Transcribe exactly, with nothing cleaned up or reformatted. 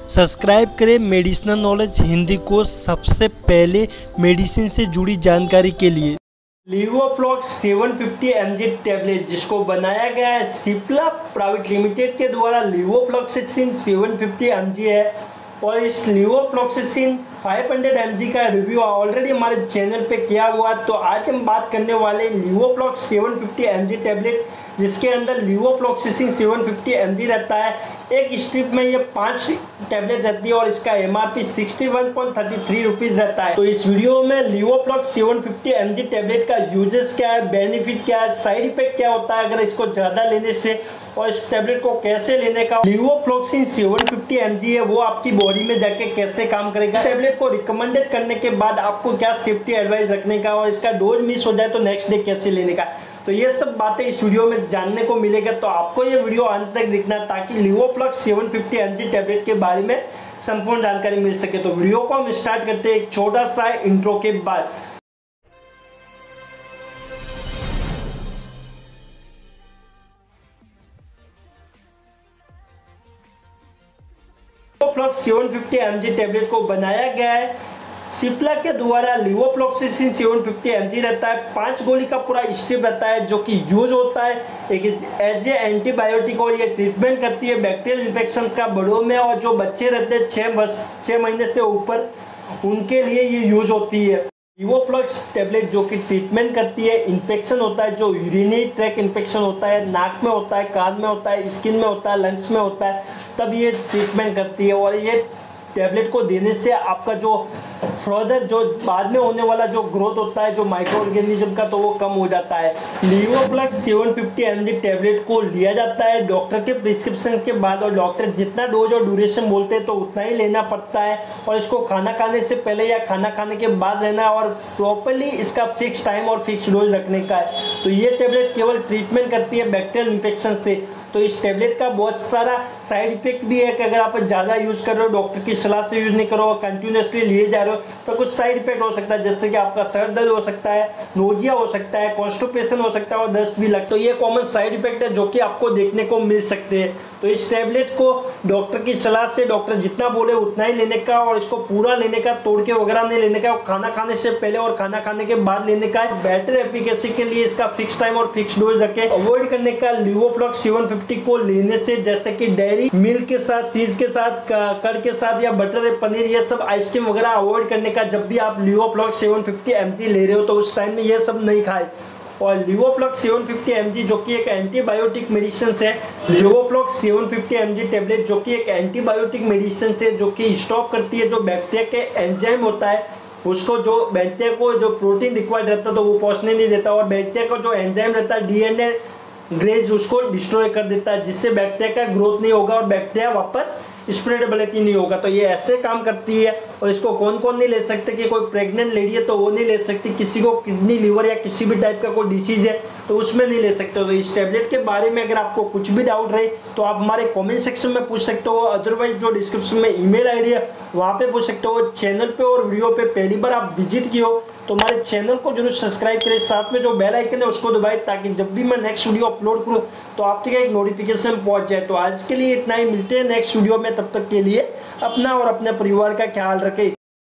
Subscribe करें medicinal knowledge Hindi को सबसे पहले मेडिसिन से जुड़ी जानकारी के लिए। Levoflox seven fifty M G tablet जिसको बनाया गया है सिप्ला प्राइवेट लिमिटेड के द्वारा levofloxacin seven fifty M G है और इस levofloxacin five hundred M G का रिव्यू ऑलरेडी हमारे चैनल पे किया हुआ है। तो आज हम बात करने वाले Levoflox seven fifty M G tablet जिसके अंदर levofloxacin seven fifty M G रहता है। एक स्ट्रिप में ये पांच टैबलेट रहती है और इसका MRP sixty one point thirty three rupees रहता है। तो इस वीडियो में Levoflox seven fifty M G tablet का यूजेस क्या है, बेनिफिट क्या है, साइड इफेक्ट क्या होता है अगर इसको ज़्यादा लेने से, और इस टैबलेट को कैसे लेने का, levofloxacin seven fifty M G है वो आपकी बॉडी में जाके कैसे काम करेगा, टैबलेट को रिकमेंडेड करने के बाद आपको क्या सेफ्टी एडवाइस रखने का, और इसका डोज मिस हो जाए तो नेक्स्ट डे कैसे लेने का, तो ये सब बातें इस वीडियो में जानने को मिलेगा। तो आपको ये वीडियो अंत तक देखना ताकि Levoflox seven fifty M G tablet के बारे में संपूर्ण जानकारी मिल सके। तो वीडियो को हम स्टार्ट करते हैं एक छोटा सा इंट्रो के बाद। Levoflox seven fifty M G tablet को बनाया गया है सिप्ला के द्वारा। Levofloxacin seven fifty M G रहता है, पांच गोली का पूरा स्ट्रिप रहता है जो कि यूज होता है एक एज ए एंटीबायोटिक, और ये ट्रीटमेंट करती है बैक्टीरियल इन्फेक्शन का बड़ों में, और जो बच्चे रहते हैं छः वर्ष छः महीने से ऊपर उनके लिए ये यूज होती है। लीवोफ्लॉक्स टैबलेट जो कि ट्रीटमेंट करती है इन्फेक्शन होता है, जो यूरिनरी ट्रैक इन्फेक्शन होता है, नाक में होता है, कान में होता है, स्किन में होता है, लंग्स में होता है, तब ये ट्रीटमेंट करती है। और ये टैबलेट को देने से आपका जो फर्दर जो बाद में होने वाला जो ग्रोथ होता है जो माइक्रो ऑर्गेनिज्म का, तो वो कम हो जाता है। Levoflox seven fifty M G tablet को लिया जाता है डॉक्टर के प्रिस्क्रिप्शन के बाद, और डॉक्टर जितना डोज और ड्यूरेशन बोलते हैं तो उतना ही लेना पड़ता है, और इसको खाना खाने से पहले या खाना खाने के बाद लेना है, और प्रॉपरली इसका फिक्स टाइम और फिक्स डोज रखने का है। तो ये टैबलेट केवल ट्रीटमेंट करती है बैक्टीरियल इन्फेक्शन से। तो इस टैबलेट का बहुत सारा साइड इफेक्ट भी है कि अगर आप ज़्यादा यूज़ कर रहे हो, डॉक्टर की सलाह से यूज़ नहीं करो, कंटिन्यूसली लिए जा रहे हो, तो कुछ साइड इफेक्ट हो सकता है, जैसे कि आपका सर दर्द हो सकता है, नोजिया हो सकता है, कॉन्स्टिपेशन हो सकता है और दस्त भी लगता है। तो ये कॉमन साइड इफेक्ट है जो कि आपको देखने को मिल सकते हैं। तो इस टैबलेट को डॉक्टर की सलाह से डॉक्टर जितना बोले उतना ही लेने का, और इसको पूरा लेने का, तोड़ के वगैरह नहीं लेने का, और खाना खाने से पहले और खाना खाने के बाद लेने का। बेटर एफिकेसी के लिए इसका फिक्स टाइम और फिक्स डोज रखें। अवॉइड करने का लीवोफ्लॉक्स सेवन फिफ्टी को लेने से, जैसे कि डेयरी मिल्क के साथ, चीज के साथ, कर्ड के साथ या बटर, पनीर, ये सब आइसक्रीम वगैरह अवॉइड करने का। जब भी आप Levoflox seven fifty M G ले रहे हो तो उस टाइम में ये सब नहीं खाए। और Levoflox seven fifty M G जो कि एक एंटीबायोटिक मेडिसिन है, Levoflox seven fifty M G tablet जो कि एक एंटीबायोटिक मेडिसिन है जो कि स्टॉप करती है जो बैक्टीरिया के एंजाइम होता है उसको, जो बैक्टीरिया को जो प्रोटीन रिक्वायर्ड रहता है तो वो पहुंचने नहीं देता, और बैक्टीरिया का जो एंजाइम रहता है डीएनए ग्रेज उसको डिस्ट्रॉय कर देता है, जिससे बैक्टीरिया का ग्रोथ नहीं होगा और बैक्टीरिया वापस स्प्रेडेबिलिटी नहीं होगा। तो ये ऐसे काम करती है। और इसको कौन कौन नहीं ले सकते कि कोई प्रेग्नेंट लेडी है तो वो नहीं ले सकती, किसी को किडनी लीवर या किसी भी टाइप का कोई डिसीज है तो उसमें नहीं ले सकते। तो इस टैबलेट के बारे में अगर आपको कुछ भी डाउट रहे तो आप हमारे कमेंट सेक्शन में पूछ सकते हो, अदरवाइज जो डिस्क्रिप्शन में ईमेल आईडी है वहाँ पे पूछ सकते हो। चैनल पे और वीडियो पे पहली बार आप विजिट किए हो तो हमारे चैनल को जरूर सब्सक्राइब करें, साथ में जो बेल आइकन है उसको दबाएं ताकि जब भी मैं नेक्स्ट वीडियो अपलोड करूं तो आप तक एक नोटिफिकेशन पहुंच जाए। तो आज के लिए इतना ही, मिलते हैं नेक्स्ट वीडियो में, तब तक के लिए अपना और अपने परिवार का ख्याल रखें।